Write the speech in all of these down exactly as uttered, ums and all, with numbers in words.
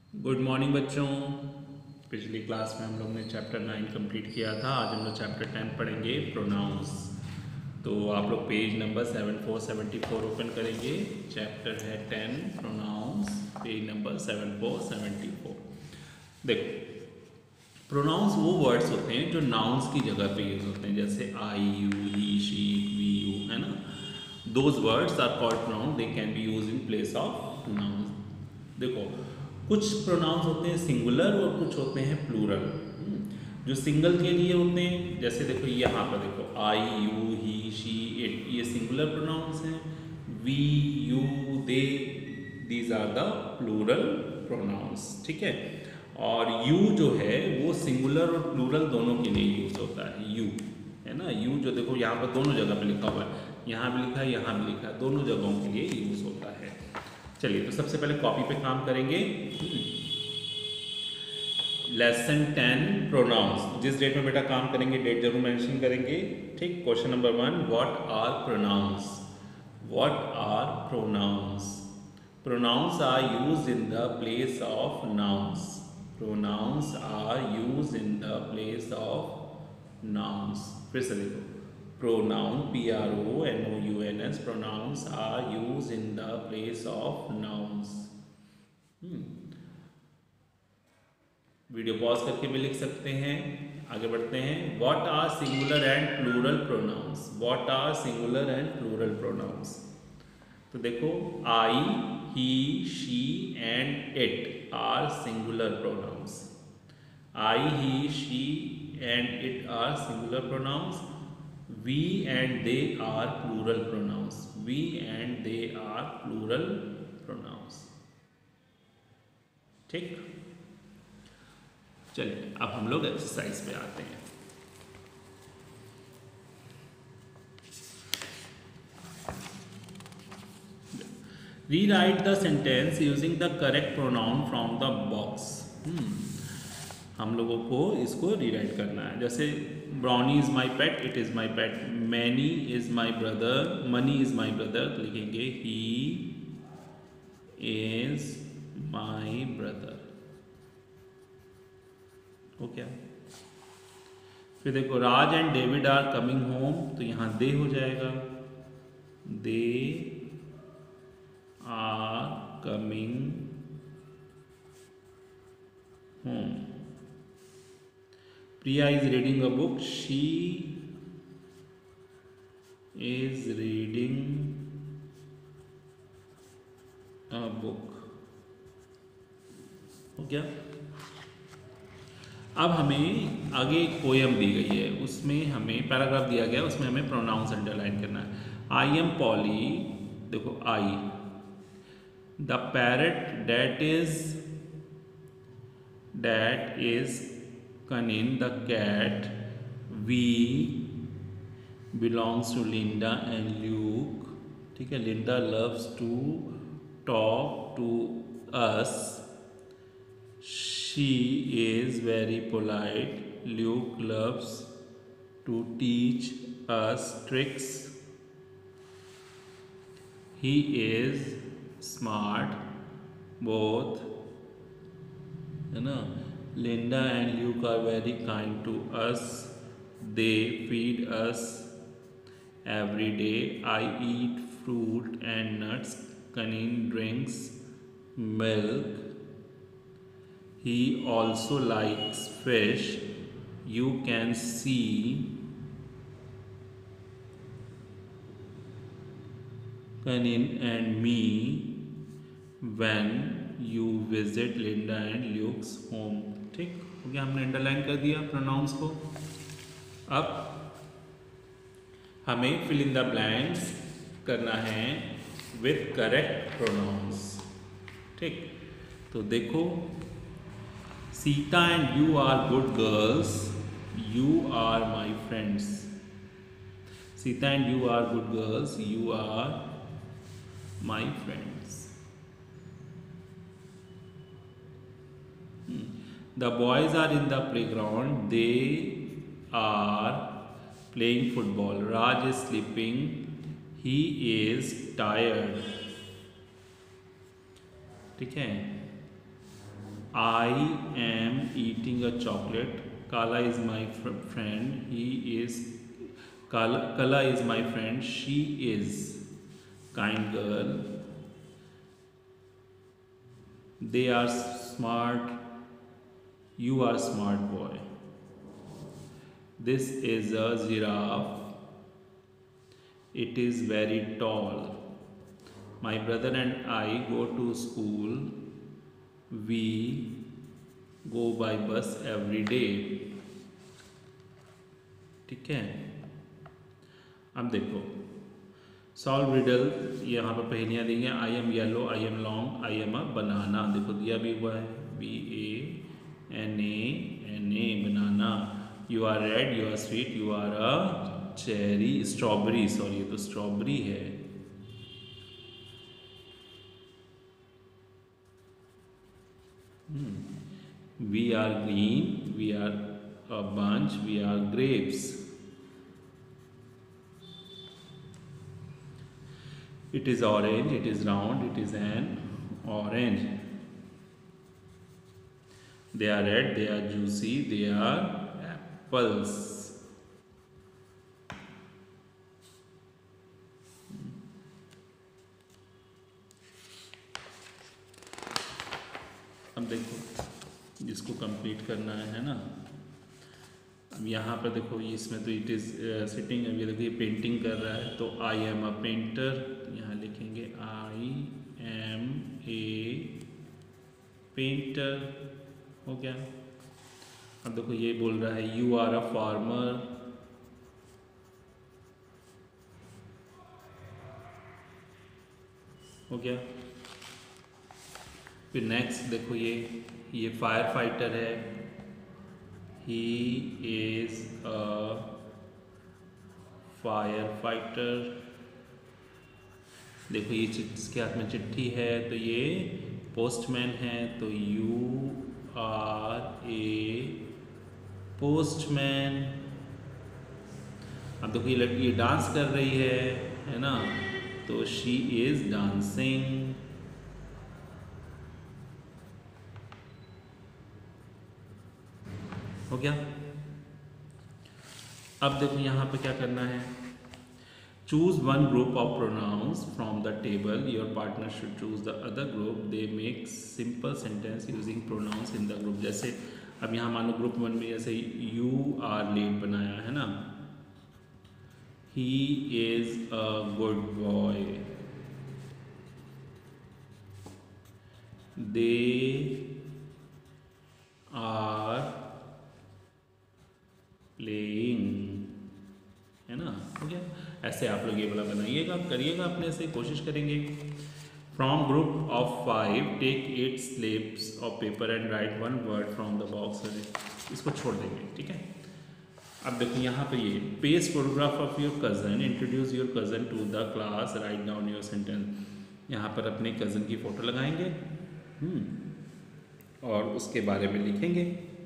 Good morning बच्चों। पिछली class में हम लोग ने चैप्टर नाइन कंप्लीट किया था। आज हम लोग चैप्टर टेन पढ़ेंगे, प्रोनाउंस। तो आप लोग page number seven four seventy four open करेंगे। चैप्टर है ten, pronouns, page number seven four seventy four. देखो, प्रोनाउंस वो वर्ड्स होते हैं जो नाउंस की जगह पे यूज होते हैं, जैसे I, you, he, she, we, you, है ना। Those words are called pronoun, they can be use in place of nouns. देखो, कुछ प्रोनाउंस होते हैं सिंगुलर और कुछ होते हैं प्लूरल। जो सिंगल के लिए होते हैं, जैसे देखो यहाँ पर देखो, I, you, he, she, it, ये सिंगुलर प्रोनाउंस हैं। We, you, they, these are the plural pronouns. ठीक है। और यू जो है वो सिंगुलर और प्लूरल दोनों के लिए यूज होता है। यू है ना, यू जो देखो यहाँ पर दोनों जगह पे लिखा हुआ है, यहाँ भी लिखा है, यहाँ भी लिखा है, दोनों जगहों के लिए यूज होता है। चलिए, तो सबसे पहले कॉपी पे काम करेंगे। Lesson ten, pronouns. जिस डेट में बेटा काम करेंगे डेट जरूर मेंशन करेंगे। ठीक। Question number one, what are pronouns? What are pronouns? Pronouns are used in the place of nouns. Pronouns are used in the place of nouns. फिर से देखो, pronoun, P R O N O U N S, pronouns are used in the place of nouns. hmm. Video pause करके भी लिख सकते हैं। आगे बढ़ते हैं। What are singular and plural pronouns? What are singular and plural pronouns? तो देखो, I, he, she and it are singular pronouns. I, he, she and it are singular pronouns. We and they are plural pronouns. We and they are plural pronouns. ठीक। चलिए, अब हम लोग exercise पे आते हैं। Rewrite the sentence using the correct pronoun from the box. hmm. हम लोगों को इसको रीराइट करना है। जैसे Brownie is my pet, it is my pet. Manny is my brother, Manny is my brother, तो लिखेंगे ही इज माई ब्रदर। हो क्या? फिर देखो, Raj and David are coming home, तो यहां दे हो जाएगा, they are coming home. Priya is reading a book. She is reading a book. हो गया? अब हमें आगे एक पोयम दी गई है, उसमें हमें पैराग्राफ दिया गया, उसमें हमें प्रोनाउंस अंडरलाइन करना है। आई एम पॉली, देखो I, the parrot that is that is Kanin, the cat. We belongs to Linda and Luke. ठीक है, Linda loves to talk to us. She is very polite. Luke loves to teach us tricks. He is smart. Both, है ना। Linda and Luke are very kind to us. They feed us every day. I eat fruit and nuts. Kanin drinks milk. He also likes fish. You can see Kanin and me when you visit Linda and Luke's home. ठीक हो गया, हमने underline कर दिया pronounce को। अब हमें fill in the blanks करना है विथ करेक्ट प्रोनाउंस। ठीक। तो देखो, Sita and you are good girls, you are my friends. Sita and you are good girls, you are my friends. The boys are in the playground. They are playing football. Raj is sleeping. He is tired. ठीक है। I am eating a chocolate. Kala is my fr- friend. He is Kala, Kala is my friend. She is kind girl. They are smart. You are smart boy. This is a giraffe. It is very tall. My brother and I go to school. We go by bus every day. ठीक है. अब देखो solve riddle. यहाँ पर पहेलियाँ दी हैं. I am yellow, I am long, I am a banana. देखो दिया भी हुआ है. B A N A N A banana. You are red, you are sweet, you are a cherry. Strawberry, sorry ये तो स्ट्रॉबेरी है. We are green, we are a bunch, we are grapes. It is orange, it is round, it is an orange. They are red, they are juicy, they are apples. अब देखो जिसको complete करना है ना. अब यहाँ पर देखो इसमें तो इट इज़ सिटिंग. अब ये देखो ये पेंटिंग कर रहा है तो आई एम अ पेंटर. यहाँ लिखेंगे आई एम ए पेंटर. हो गया. अब देखो ये बोल रहा है यू आर अ फार्मर. हो गया. फिर नेक्स्ट देखो ये ये फायर फाइटर है. He is a fire fighter. देखो ये इसके हाथ में चिट्ठी है तो ये पोस्टमैन है. तो यू आर ए पोस्टमैन. अब देखो ये लड़की ये डांस कर रही है है ना. तो शी इज डांसिंग. हो गया. अब देखो यहाँ पे क्या करना है. Choose one group of pronouns from the table. Your partner should choose the other group. They make simple sentence using pronouns in the group. जैसे अब यहाँ मान लो ग्रुप वन में जैसे यू आर लेट बनाया है ना. He is a good boy. They are playing. है ना. हो गया. ऐसे आप लोग ये वाला बनाइएगा, करिएगा, अपने से कोशिश करेंगे. From group of five take eight slips of paper and write one word from the box. इसको छोड़ देंगे. ठीक है. अब देखो यहाँ पे ये paste photograph of your cousin. Introduce your cousin to the class. Write down your sentence. यहाँ पर अपने कज़न की फ़ोटो लगाएंगे और उसके बारे में लिखेंगे.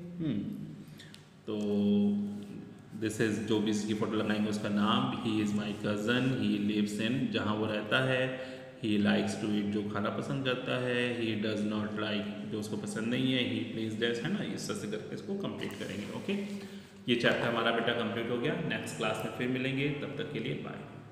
तो दिस इज़ जो भी इसकी फ़ोटो लगाएंगे उसका नाम. He is my cousin. He lives in जहाँ वो रहता है. ही लाइक्स टू ईट जो खाना पसंद करता है. ही डज़ नॉट लाइक जो उसको पसंद नहीं है. ही प्लीज डैश है ना. इस तरह से करके इसको कंप्लीट करेंगे. ओके. ये चैप्टर हमारा बेटा कंप्लीट हो गया. नेक्स्ट क्लास में फिर मिलेंगे. तब तक के लिए बाय.